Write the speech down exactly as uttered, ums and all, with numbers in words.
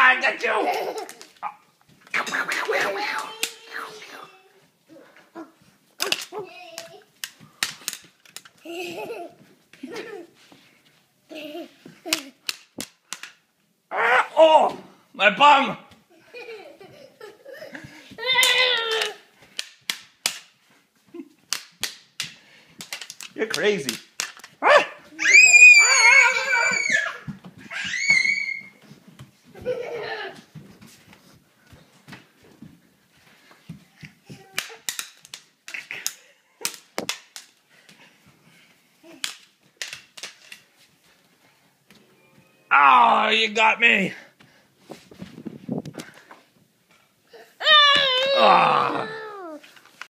I got you. Ah, oh, my bum. You're crazy. Ah. Oh, you got me. Ah.